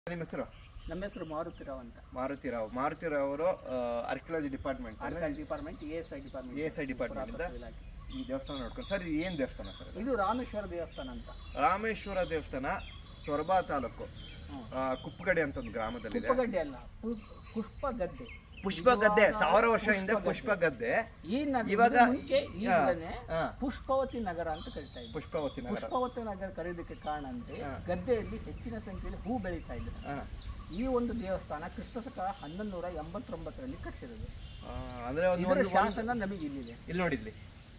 ನಿಮ್ಮ ಹೆಸರು? ನಮ್ಮ ಹೆಸರು ಮಾರುತಿರಾವ್ ಅಂತ. ಮಾರುತಿರಾವ್ ಅವರು ಆರ್ಕಿಯಾಲಜಿ ಡಿಪಾರ್ಟ್ಮೆಂಟ್ ASI ಡಿಪಾರ್ಟ್ಮೆಂಟ್ ಈ ದೇವಸ್ಥಾನ ನೋಡ್ಕೊಂಡು ಸರ್. ಇದು ಏನು ದೇವಸ್ಥಾನ ಸರ್? ಇದು ರಾಮೇಶ್ವರ ದೇವಸ್ಥಾನ ಅಂತ. ರಾಮೇಶ್ವರ ದೇವಸ್ಥಾನ ಸೊರಬಾ ತಾಲೂಕು ಕುಪ್ಪಗಡೆ ಅಂತ ಒಂದು ಗ್ರಾಮದಲ್ಲಿ. ಕುಪ್ಪಗಡ್ಡೆ ಅಲ್ಲ, ಕುಪ್ಪಗದ್ದೆ. ಪುಷ್ಪಗದ್ದೆ 1000 ವರ್ಷದಿಂದ ಪುಷ್ಪಗದ್ದೆ. ಇವಾಗ ಪುಷ್ಪವತಿ ನಗರ ಅಂತ ಕರೀತಾ ಇದ್ದಾರೆ. ಪುಷ್ಪವತಿ ನಗರ ಕರೆಯೋದಕ್ಕೆ ಕಾರಣ ಅಂದ್ರೆ ಗದ್ದೆಯಲ್ಲಿ ಹೆಚ್ಚಿನ ಸಂಖ್ಯೆಯಲ್ಲಿ ಹೂ ಬೆಳೀತಾ ಇದ್ರು. ಈ ಒಂದು ದೇವಸ್ಥಾನ ಕ್ರಿಸ್ತಶಕ 1189ರಲ್ಲಿ ಕಟ್ಟಿಸಿರೋದು. ಅಂದ್ರೆ ಇದರ ಶಾಸನ ನಮಗೆ ಇಲ್ಲಿದೆ. ಇಲ್ಲಿ ನೋಡಿದ್ಲಿ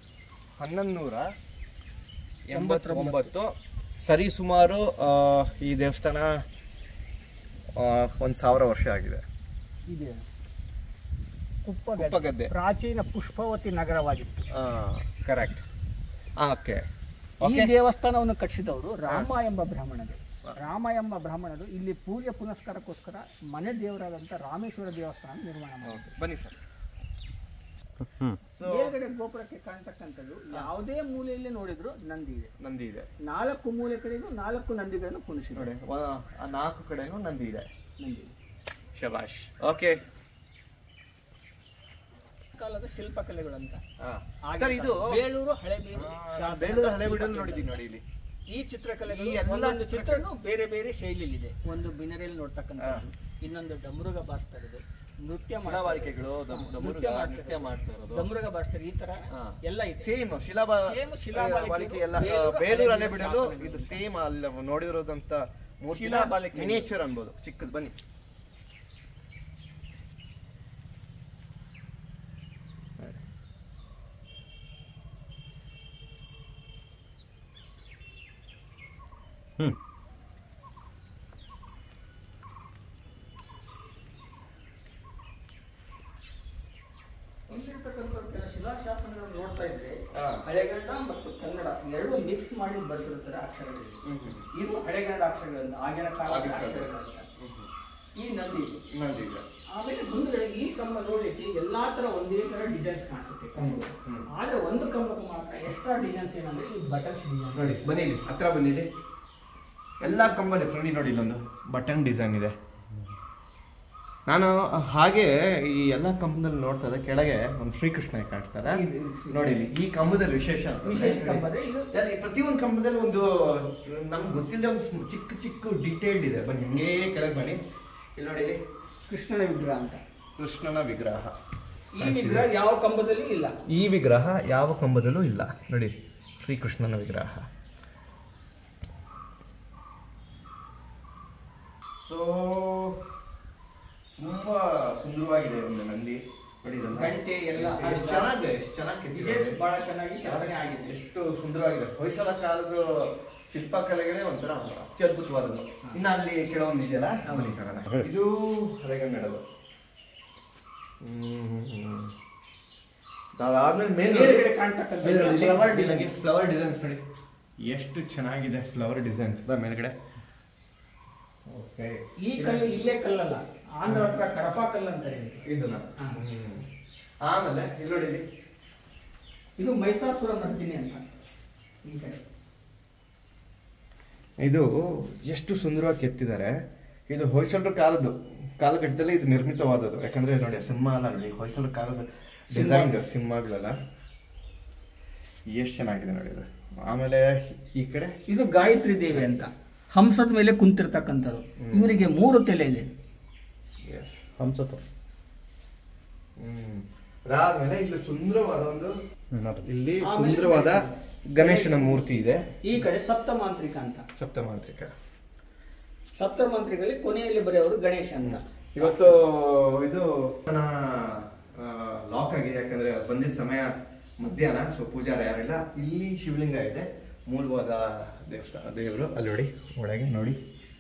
1189 ಸರಿ ಸುಮಾರು ಈ ದೇವಸ್ಥಾನ 1000 ವರ್ಷ ಆಗಿದೆ. ಇದೆ ಕುಪ್ಪಗದ್ದೆ ಪ್ರಾಚೀನ ಪುಷ್ಪವತಿ ನಗರವಾಗಿತ್ತು. ಕರೆಕ್ಟ್. ಓಕೆ. ಈ ದೇವಸ್ಥಾನವನ್ನು ಕಟ್ಟಿಸಿದವರು ರಾಮ ಎಂಬ ಬ್ರಾಹ್ಮಣರು ಇಲ್ಲಿ ಪೂಜೆ ಪುನಸ್ಕಾರಕ್ಕೋಸ್ಕರ ಮನೆ ದೇವರಾದಂಥ ರಾಮೇಶ್ವರ ದೇವಸ್ಥಾನ ನಿರ್ಮಾಣ ಮಾಡಿದ್ರು. ಬನ್ನಿ ಸರ್. ಮೇಲ್ಗಡೆ ಗೋಪುರಕ್ಕೆ ಕಾಣ್ತಕ್ಕಂಥದ್ದು ಯಾವುದೇ ಮೂಲೆಯಲ್ಲಿ ನೋಡಿದ್ರು ನಂದಿ ಇದೆ. 4 ಮೂಲೆ ಕಡೆಗೂ 4 ನಂದಿಗಳನ್ನು ಕುಣಿಸಿದ್ದಾರೆ. 4 ಕಡೆನೂ ನಂದಿ ಇದೆ. ಶಬಾಷ್. ಓಕೆ. ಕಾಲದ ಶಿಲ್ಪಕಲೆಗಳಂತ ಇದು ಬೇಳೂರು ಹಳೆಬೀಡು ನೋಡಿದೀನಿ ನೋಡಿ. ಇಲ್ಲಿ ಈ ಚಿತ್ರಕಲೆಗಳು ಎಲ್ಲ ಚಿತ್ರನು ಬೇರೆ ಬೇರೆ ಶೈಲಿಯಲ್ಲಿದೆ. ಒಂದು ಬಿನರೆಯಲ್ಲಿ ನೋಡ್ತಕ್ಕಂಥದ್ದು, ಇನ್ನೊಂದು ಡಮರುಗ ಬಾರಿಸ್ತಾ ಇರೋದು, ನೃತ್ಯ ಶಿಲಾಬಾಲಿಕೆಗಳು ನೃತ್ಯ ಬಾರಿಸ್ತಾರೆ. ಈ ತರ ಎಲ್ಲ ಇದೆ. ಸೇಮ್ ಶಿಲಾಬಾಲಿಕೆ ಎಲ್ಲ ಬೇಲೂರು ಹಳೆಬೀಡಲು ಇದು ಸೇಮ್ ಅಲ್ಲಿ ನೋಡಿರೋದಂತ ಮಿನಿಯೇಚರ್ ಅನ್ಬೋದು, ಚಿಕ್ಕದು. ಬನ್ನಿ. ಶಿಲಾಶಾಸನಗಳನ್ನು ನೋಡ್ತಾ ಇದ್ರೆ ಹಳೆಗನ್ನಡ ಮತ್ತು ಕನ್ನಡ ಎರಡು ಮಿಕ್ಸ್ ಮಾಡಿ ಬರ್ತಿರ್ತಾರೆ ಅಕ್ಷರಗಳಿಗೆ. ಇದು ಹಳೆಗನ್ನಡ ಅಕ್ಷರಗಳಿಂದ ಆಗಿನ ಕಾಲದ ಅಕ್ಷರಗಳಿಂದ. ಈ ನಂದಿ ಆಮೇಲೆ ಮುಂದೆ ಈ ಕಂಬ ನೋಡ್ಲಿಕ್ಕೆ ಎಲ್ಲಾ ತರ ಒಂದೇ ತರ ಡಿಸೈನ್ಸ್ ಕಾಣಿಸುತ್ತೆ ಕಂಬಗಳು. ಆದ್ರೆ ಒಂದು ಕಂಬಕ್ಕೆ ಮಾತ್ರ ಎಕ್ಸ್ಟ್ರಾ ಡಿಸೈನ್ಸ್ ಏನಂದ್ರೆ ಈ ಬಟನ್ಸ್ ಡಿಸೈನ್ ನೋಡಿ. ಬನ್ನಿ ಇಲ್ಲಿ ಹತ್ರ ಬಂದಿದೆ. ಎಲ್ಲ ಕಂಬ ಡಿಫ್ರೆಂಟ್ ನೋಡಿ. ಇಲ್ಲೊಂದು ಬಟನ್ ಡಿಸೈನ್ ಇದೆ. ನಾನು ಹಾಗೆ ಈ ಎಲ್ಲ ಕಂಬದಲ್ಲಿ ನೋಡ್ತಾ ಇದ್ದೆ, ಕೆಳಗೆ ಒಂದು ಶ್ರೀಕೃಷ್ಣ ಕಾಣ್ತಾರೆ ನೋಡಿ. ಇಲ್ಲಿ ಈ ಕಂಬದಲ್ಲಿ ವಿಶೇಷ ಪ್ರತಿಯೊಂದು ಕಂಬದಲ್ಲಿ ಒಂದು ನಮ್ಗೆ ಗೊತ್ತಿಲ್ಲದೆ ಒಂದು ಚಿಕ್ಕ ಡೀಟೇಲ್ಡ್ ಇದೆ. ಬನ್ನಿ ಹಿಂಗೇ ಕೆಳಗೆ ಬನ್ನಿ. ಇಲ್ಲಿ ನೋಡಿ, ಕೃಷ್ಣನ ವಿಗ್ರಹ ಅಂತ. ಕೃಷ್ಣನ ವಿಗ್ರಹ. ಈ ವಿಗ್ರಹ ಯಾವ ಕಂಬದಲ್ಲಿ ಇಲ್ಲ. ಈ ವಿಗ್ರಹ ಯಾವ ಕಂಬದಲ್ಲೂ ಇಲ್ಲ ನೋಡಿ. ಶ್ರೀಕೃಷ್ಣನ ವಿಗ್ರಹ. ಸೊ ತುಂಬಾ ಸುಂದರವಾಗಿದೆ ಒಂದು ನಂದಿ ನೋಡಿ. ಗಂಟೆ ಎಲ್ಲ ಎಷ್ಟು ಚೆನ್ನಾಗಿ ಬಹಳ ಚೆನ್ನಾಗಿ ಕೆತ್ತನೆ ಆಗಿದೆ. ಎಷ್ಟು ಸುಂದರವಾಗಿದೆ. ಹೊಯ್ಸಳ ಕಾಲದ ಶಿಲ್ಪಕಲೆಗಳೇ ಒಂಥರ ಅತ್ಯದ್ಭುತವಾದದ್ದು. ಇನ್ನು ಅಲ್ಲಿ ಕೆಲವೊಂದು ಇದೆಯಲ್ಲ, ಇದು ಹಳೆಗನ್ನಡದು. ಅದಾದ್ಮೇಲೆ ಮೇಲ್ಗಡೆ ಕಾಣ್ತಕ್ಕಂಥ ಫ್ಲವರ್ ಡಿಸೈನ್ಸ್ ನೋಡಿ, ಎಷ್ಟು ಚೆನ್ನಾಗಿದೆ ಫ್ಲವರ್ ಡಿಸೈನ್ಸ್ ಮೇಲ್ಗಡೆ. ಓಕೆ. ಈ ಕಲ್ಲು ಇಲ್ಲೇ ಕಲ್ಲಲ್ಲ, ಆಂಧ್ರ ಹತ್ರ ಕಡಪ ಕಲ್ಲು ಅಂತ ಇದನ್ನ. ಆಮೇಲೆ ಇಲ್ಲಿ ನೋಡಿ, ಇದು ಮೈಸಾಸುರ ಮರ್ದಿನಿ ಅಂತ. ಈ ಕಡೆ ಇದು ಎಷ್ಟು ಸುಂದರವಾಗಿ ಕೆತ್ತಿದ್ದಾರೆ. ಇದು ಹೊಯ್ಸಳರ ಕಾಲಘಟ್ಟದಲ್ಲಿ ಇದು ನಿರ್ಮಿತವಾದದ್ದು. ಯಾಕಂದ್ರೆ ನೋಡಿ ಸಿಂಹ ಅಲ್ಲ ನೋಡಿ, ಹೊಯ್ಸಳರ ಕಾಲದ ಡಿಸೈನ್ ಸಿಂಹಗಳೆಲ್ಲ ಎಷ್ಟು ಚೆನ್ನಾಗಿದೆ ನೋಡಿ ಇದು. ಆಮೇಲೆ ಈ ಕಡೆ ಇದು ಗಾಯತ್ರಿ ದೇವಿ ಅಂತ, ಹಂಸದ ಮೇಲೆ ಕುಂತಿರ್ತಕ್ಕಂಥದ್ದು. ಇವರಿಗೆ 3 ತಲೆ ಇದೆ. ಹಂಸತ. ಅದಾದ್ಮೇಲೆ ಇಲ್ಲಿ ಸುಂದರವಾದ ಇಲ್ಲಿ ಸುಂದರವಾದ ಗಣೇಶನ ಮೂರ್ತಿ ಇದೆ. ಈ ಕಡೆ ಸಪ್ತಮಾಂತ್ರಿಕ ಅಂತ. ಸಪ್ತಮಾಂತ್ರಿಕಲ್ಲಿ ಕೊನೆಯಲ್ಲಿ ಬರೆಯವರು ಗಣೇಶ ಅಂತ. ಇವತ್ತು ಇದು ಲಾಕ್ ಆಗಿದೆ, ಯಾಕಂದ್ರೆ ಬಂದಿದ್ದ ಸಮಯ ಮಧ್ಯಾಹ್ನ. ಸೊ ಪೂಜಾರ ಯಾರಿಲ್ಲ. ಇಲ್ಲಿ ಶಿವಲಿಂಗ ಇದೆ, ಮೂಲವಾದ ದೇವರು. ಅಲ್ಲಿ ನೋಡಿ ಒಳಗೆ ನೋಡಿ,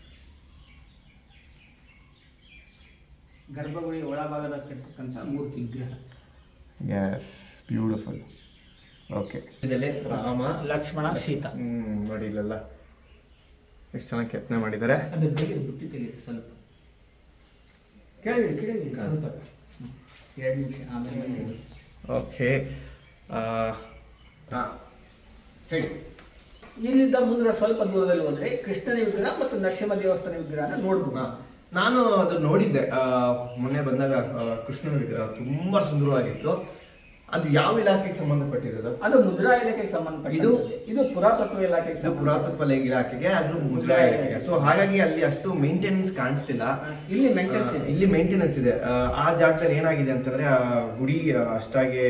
ಗರ್ಭಗುಡಿ ಒಳಭಾಗದ ಕೆತ್ತಕ್ಕಂಥ ಮೂರ್ತಿ ವಿಗ್ರಹ. Yes, beautiful. ಓಕೆ. ಇದರಲ್ಲಿ ರಾಮ, ಲಕ್ಷ್ಮಣ, ಸೀತಾ ನೋಡಿ. ಇಲ್ಲೆಲ್ಲ ಎಷ್ಟು ಚೆನ್ನಾಗಿ ಕೆತ್ತನೆ ಮಾಡಿದ್ದಾರೆ. ಅದು ಬುಟ್ಟಿ ತೆಗೆದು ಸ್ವಲ್ಪ ಕೇಳಿ ಸ್ವಲ್ಪ 2 ನಿಮಿಷ ಆಮೇಲೆ. ಓಕೆ. ಹೇಳಿ. ಇಲ್ಲಿಂದ ಮುಂದೆ ಸ್ವಲ್ಪ ದೂರದಲ್ಲಿ ಹೋದ್ರೆ ಕೃಷ್ಣನ ವಿಗ್ರಹ ಮತ್ತು ನರಸಿಂಹ ದೇವಸ್ಥಾನ ವಿಗ್ರಹನ ನೋಡ್ಬೋದು. ನಾನು ಅದು ನೋಡಿದ್ದೆ ಮೊನ್ನೆ ಬಂದಾಗ. ಕೃಷ್ಣನ ವಿಗ್ರಹ ತುಂಬಾ ಸುಂದರವಾಗಿತ್ತು. ಅದು ಯಾವ ಇಲಾಖೆಗೆ ಸಂಬಂಧಪಟ್ಟಿರೋದು? ಅದು ಮುಜರಾಯಿ ಇಲಾಖೆಗೆ ಸಂಬಂಧಪಟ್ಟಿದ್ದು. ಇದು ಪುರಾತತ್ವ ಇಲಾಖೆಗೆ ಪುರಾತತ್ವ ಇಲಾಖೆಗೆ, ಅದು ಮುಜರಾಯಿ ಇಲಾಖೆಗೆ. ಸೊ ಹಾಗಾಗಿ ಅಲ್ಲಿ ಅಷ್ಟು ಮೇಂಟೆನೆನ್ಸ್ ಕಾಣಿಸ್ತಿಲ್ಲ. ಇಲ್ಲಿ ಮೇಂಟೆನೆನ್ಸ್ ಇದೆ. ಇಲ್ಲಿ ಮೇಂಟೆನೆನ್ಸ್ ಇದೆ. ಆ ಜಾಗದಲ್ಲಿ ಏನಾಗಿದೆ ಅಂತಂದ್ರೆ ಆ ಗುಡಿ ಅಷ್ಟಾಗಿ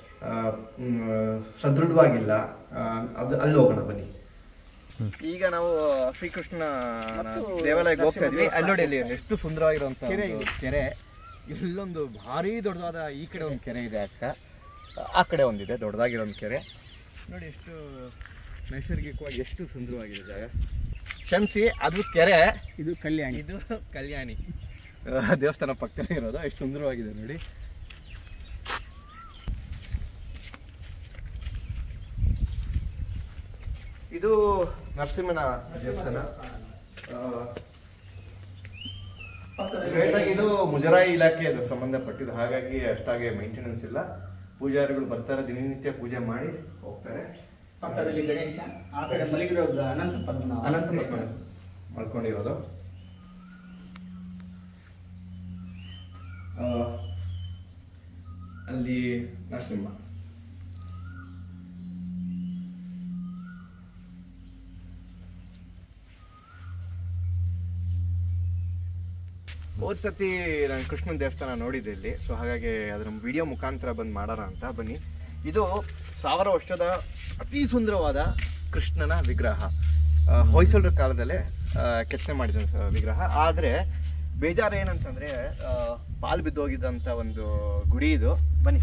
ಸದೃಢವಾಗಿಲ್ಲ. ಅದು ಅಲ್ಲಿ ಹೋಗೋಣ ಬನ್ನಿ. ಈಗ ನಾವು ಶ್ರೀಕೃಷ್ಣ ದೇವಾಲಯಕ್ಕೆ ಹೋಗ್ತಾ ಇದ್ವಿ. ಅಲ್ಲಿ ನೋಡಿ, ಅಲ್ಲಿ ಎಷ್ಟು ಸುಂದರವಾಗಿರುವಂತ ಕೆರೆ. ಇಲ್ಲೊಂದು ಭಾರಿ ದೊಡ್ಡದಾದ ಈ ಕಡೆ ಒಂದು ಕೆರೆ ಇದೆ ಅಕ್ಕ, ಆ ಕಡೆ ಒಂದಿದೆ ದೊಡ್ಡದಾಗಿರೋ ಒಂದು ಕೆರೆ. ನೋಡಿ ಎಷ್ಟು ನೈಸರ್ಗಿಕವಾಗಿ ಎಷ್ಟು ಸುಂದರವಾಗಿದೆ ಜಾಗ. ಕ್ಷಮಿಸಿ, ಅದು ಕೆರೆ, ಇದು ಕಲ್ಯಾಣಿ. ಇದು ಕಲ್ಯಾಣಿ ದೇವಸ್ಥಾನ ಪಕ್ಕದಲ್ಲಿ ಇರೋದು. ಎಷ್ಟು ಸುಂದರವಾಗಿದೆ ನೋಡಿ. ಇದು ನರಸಿಂಹನ ದೇವಸ್ಥಾನ. ಇದು ಮುಜರಾಯಿ ಇಲಾಖೆದು ಸಂಬಂಧಪಟ್ಟಿದ್ದು. ಹಾಗಾಗಿ ಅಷ್ಟಾಗಿ ಮೇಂಟೆನೆನ್ಸ್ ಇಲ್ಲ. ಪೂಜಾರಿಗಳು ಬರ್ತಾರೆ, ದಿನನಿತ್ಯ ಪೂಜೆ ಮಾಡಿ ಹೋಗ್ತಾರೆ. ಪಕ್ಕದಲ್ಲಿ ಗಣೇಶ, ಆ ಕಡೆ ಮಲಗಿರೋ ಅನಂತ ಪದ್ಮನಾಭ ಮಲ್ಕೊಂಡಿರೋದು. ಅಲ್ಲಿ ನರಸಿಂಹ. ಹೋದ್ ಸತಿ ನಾನು ಕೃಷ್ಣನ ದೇವಸ್ಥಾನ ನೋಡಿದ್ದೆ ಇಲ್ಲಿ. ಸೊ ಹಾಗಾಗಿ ಅದರ ವಿಡಿಯೋ ಮುಖಾಂತರ ಬಂದು ಮಾಡೋಣ ಅಂತ ಬನ್ನಿ. ಇದು 1000 ವರ್ಷದ ಅತಿ ಸುಂದರವಾದ ಕೃಷ್ಣನ ವಿಗ್ರಹ. ಹೊಯ್ಸಳರ ಕಾಲದಲ್ಲೇ ಕೆತ್ತನೆ ಮಾಡಿದ ವಿಗ್ರಹ. ಆದರೆ ಬೇಜಾರು ಏನಂತಂದರೆ ಪಾಲು ಬಿದ್ದೋಗಿದ್ದಂಥ ಒಂದು ಗುಡಿ ಇದು. ಬನ್ನಿ.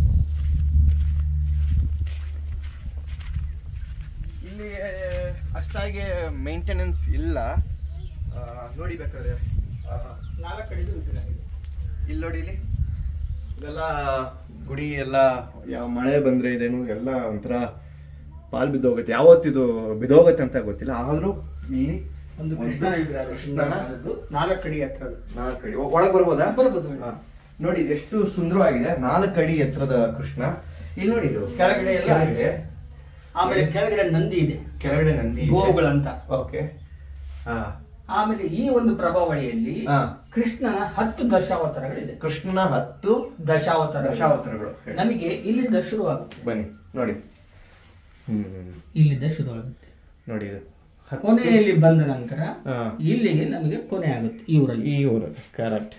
ಇಲ್ಲಿ ಅಷ್ಟಾಗಿ ಮೇಂಟೆನೆನ್ಸ್ ಇಲ್ಲ. ನೋಡಿ ಬೇಕಾದ್ರೆ 4 ಕಡೆದು ವಿಗ್ರಹ ಇದೆ. ಇಲ್ಲಿ ನೋಡಿ, ಇಲ್ಲಿ ಇದೆಲ್ಲ ಗುಡಿ ಎಲ್ಲ ಯಾವ ಮಳೆ ಬಂದರೆ ಇದೇನು ಎಲ್ಲ ಒಂಥರ ಪಾಲು ಬಿದ್ದೋಗುತ್ತೆ. ಯಾವತ್ತಿದು ಬಿದ್ದೋಗುತ್ತೆ ಅಂತ ಗೊತ್ತಿಲ್ಲ. ಆದರೂ ಇಲ್ಲಿ ಒಂದು ಕೃಷ್ಣನ ವಿಗ್ರಹ, 4 ಅಡಿ ಎತ್ತರ. 4 ಅಡಿ ಒಳಗೆ ಬರ್ಬೋದಾ? ಬರ್ಬೋದು. ನೋಡಿ ಎಷ್ಟು ಸುಂದರವಾಗಿದೆ. 4 ಅಡಿ ಎತ್ತರದ ಕೃಷ್ಣ. ಇಲ್ಲಿ ನೋಡಿ, ಇದು ಕೆಳಗಡೆ ಎಲ್ಲ. ಆಮೇಲೆ ಕೆಳಗಡೆ ನಂದಿ ಇದೆ. ಕೆಳಗಡೆ ನಂದಿ ಗೋವುಗಳಂತ. ಓಕೆ. ಆಮೇಲೆ ಈ ಒಂದು ಪ್ರಭಾವಳಿಯಲ್ಲಿ ಕೃಷ್ಣನ 10 ದಶಾವತಾರಗಳಿದೆ. ಕೃಷ್ಣನ 10 ದಶಾವತಾರಗಳು ನಮಗೆ ಇಲ್ಲಿಂದ ಶುರುವಾಗುತ್ತೆ. ಬನ್ನಿ ನೋಡಿ. ಇಲ್ಲಿಂದ ಶುರುವಾಗುತ್ತೆ ನೋಡಿ. ಇದು ಕೊನೆಯಲ್ಲಿ ಬಂದ ನಂತರ ಇಲ್ಲಿಗೆ ನಮಗೆ ಕೊನೆ ಆಗುತ್ತೆ. ಈ ಊರಲ್ಲಿ ಕರೆಕ್ಟ್.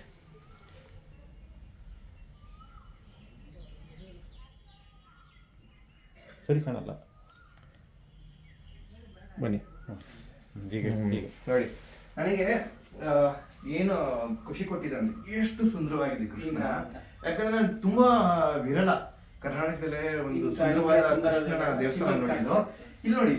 ಸರಿ ಕಾಣಲ್ಲ. ಬನ್ನಿ ನೋಡಿ. ನನಗೆ ಏನು ಖುಷಿ ಕೊಟ್ಟಿದೆ ಅಂದ್ರೆ ಎಷ್ಟು ಸುಂದರವಾಗಿದೆ ಕೃಷ್ಣ. ಯಾಕಂದ್ರೆ ನಾನು ತುಂಬಾ ವಿರಳ ಕರ್ನಾಟಕದಲ್ಲೇ ಒಂದು ಸುಂದರವಾದ ಕೃಷ್ಣನ ದೇವಸ್ಥಾನ ನೋಡಿದ್ದು. ಇಲ್ಲಿ ನೋಡಿ,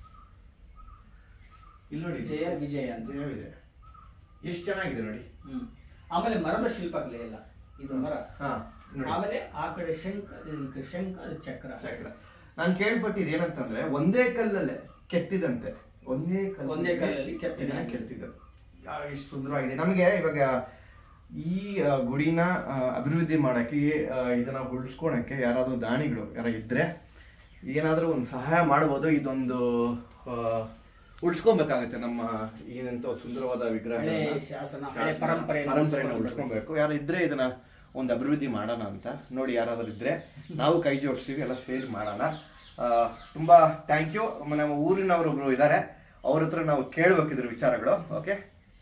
ಇಲ್ಲಿ ನೋಡಿ, ಜಯ ವಿಜಯ ಅಂತ ಜಯವಿದೆ. ಎಷ್ಟು ಚೆನ್ನಾಗಿದೆ ನೋಡಿ. ಆಮೇಲೆ ಮರದ ಶಿಲ್ಪಗಳೇ ಎಲ್ಲ. ಇದು ಮರ. ಆಮೇಲೆ ಆ ಕಡೆ ಶಂಖ ಚಕ್ರ. ನಾನು ಕೇಳ್ಪಟ್ಟಿದ್ದು ಏನಂತಂದ್ರೆ ಒಂದೇ ಕಲ್ಲಲ್ಲೇ ಕೆತ್ತಿದಂತೆ. ಒಂದೇ ಕಲ್ಲಲ್ಲಿ ಕೆತ್ತಿದ. ಎಷ್ಟು ಸುಂದರವಾಗಿದೆ. ನಮಗೆ ಇವಾಗ ಈ ಗುಡಿನ ಅಭಿವೃದ್ಧಿ ಮಾಡಕ್ಕೆ, ಇದನ್ನ ಉಳಿಸ್ಕೊಳಕ್ಕೆ ಯಾರಾದ್ರೂ ದಾನಿಗಳು ಇದ್ರೆ ಏನಾದ್ರೂ ಒಂದು ಸಹಾಯ ಮಾಡ್ಬೋದು. ಇದೊಂದು ಉಳಿಸ್ಕೊಬೇಕಾಗತ್ತೆ. ನಮ್ಮ ಏನಂತ ಸುಂದರವಾದ ವಿಗ್ರಹ ಪರಂಪರೆನ ಉಳಿಸ್ಕೊಬೇಕು. ಯಾರು ಇದ್ರೆ ಇದನ್ನ ಒಂದು ಅಭಿವೃದ್ಧಿ ಮಾಡೋಣ ಅಂತ ನೋಡಿ. ಯಾರಾದ್ರೂ ಇದ್ರೆ ನಾವು ಕೈ ಜೋಡಿಸ್ತೀವಿ, ಎಲ್ಲ ಸೇರಿ ಮಾಡೋಣ. ತುಂಬಾ ಥ್ಯಾಂಕ್ ಯು. ನಮ್ಮ ಊರಿನವರೊಬ್ರು ಇದ್ದಾರೆ, ಅವ್ರ ಹತ್ರ ನಾವು ಕೇಳ್ಬೇಕಿದ್ರ ವಿಚಾರಗಳು. ಓಕೆ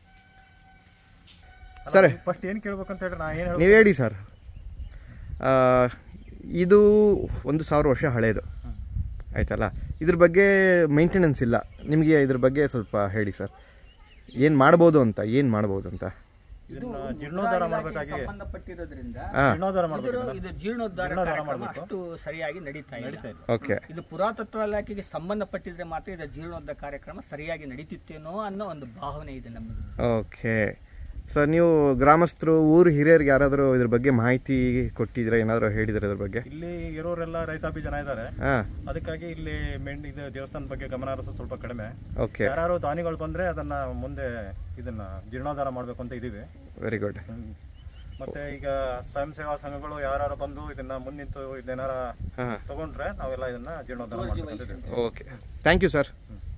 ಸರ್, ಫಸ್ಟ್ ಏನು ಕೇಳ್ಬೇಕಂತ ಹೇಳಿ ನಾ ಏನು ನೀವು ಹೇಳಿ ಸರ್. ಇದು 1000 ವರ್ಷ ಹಳೇದು ಆಯ್ತಲ್ಲ. ಇದ್ರ ಬಗ್ಗೆ ಮೇಂಟೆನೆನ್ಸ್ ಇಲ್ಲ. ನಿಮಗೆ ಇದ್ರ ಬಗ್ಗೆ ಸ್ವಲ್ಪ ಹೇಳಿ ಸರ್. ಏನು ಮಾಡ್ಬೋದು ಅಂತ ಜೀರ್ಣೋದ್ಧಾರ ಮಾಡಬೇಕಾಗಿ ಸಂಬಂಧಪಟ್ಟಿರೋದ್ರಿಂದ ಜೀರ್ಣೋದ್ಧಾರ ಅಷ್ಟು ಸರಿಯಾಗಿ ನಡೀತಾ ಇದೆ. ಓಕೆ. ಇದು ಪುರಾತತ್ವ ಇಲಾಖೆಗೆ ಸಂಬಂಧಪಟ್ಟಿದ್ರೆ ಮಾತ್ರ ಇದು ಜೀರ್ಣೋದ್ಧಾರ ಕಾರ್ಯಕ್ರಮ ಸರಿಯಾಗಿ ನಡೀತಿತ್ತೇನೋ ಅನ್ನೋ ಒಂದು ಭಾವನೆ ಇದೆ ನಮ್ಮದು. ಓಕೆ ಸರ್, ನೀವು ಗ್ರಾಮಸ್ಥರು, ಊರು ಹಿರಿಯರಿಗೆ ಯಾರಾದರೂ ಇದ್ರ ಬಗ್ಗೆ ಮಾಹಿತಿ ಕೊಟ್ಟಿದ್ರೆ, ಏನಾದರೂ ಹೇಳಿದ್ರೆ ಇದ್ರ ಬಗ್ಗೆ? ಇಲ್ಲಿ ಇರೋರೆಲ್ಲ ರೈತಾಪಿ ಜನ ಇದ್ದಾರೆ, ಅದಕ್ಕಾಗಿ ಇಲ್ಲಿ ಇದು ದೇವಸ್ಥಾನದ ಬಗ್ಗೆ ಗಮನ ಹರಿಸೋದು ಸ್ವಲ್ಪ ಕಡಿಮೆ. ಓಕೆ. ಯಾರು ದಾನಿಗಳು ಬಂದ್ರೆ ಅದನ್ನ ಮುಂದೆ ಇದನ್ನ ಜೀರ್ಣೋದ್ಧಾರ ಮಾಡಬೇಕು ಅಂತ ಇದೀವಿ. Very good. ಮತ್ತೆ ಈಗ ಸ್ವಯಂ ಸೇವಾ ಸಂಘಗಳು ಯಾರು ಬಂದು ಇದನ್ನ ಮುಂದಿಂತು ಇದನ್ನೇನಾರ ತಗೊಂಡ್ರೆ ನಾವೆಲ್ಲ ಇದನ್ನ ಜೀರ್ಣೋದ್ಧಾರ ಮಾಡ್ಬೇಕಂತಿದ್ದೀವಿ. Okay, thank you sir.